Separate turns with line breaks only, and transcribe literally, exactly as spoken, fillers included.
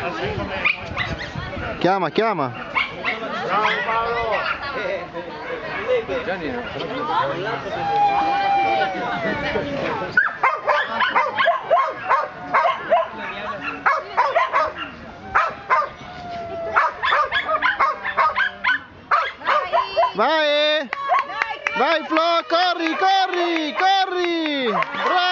Chiama, chiama.
Bravo Paolo!
Gianni no.
Vai! Vai Flo, corri, corri, corri! Bravo!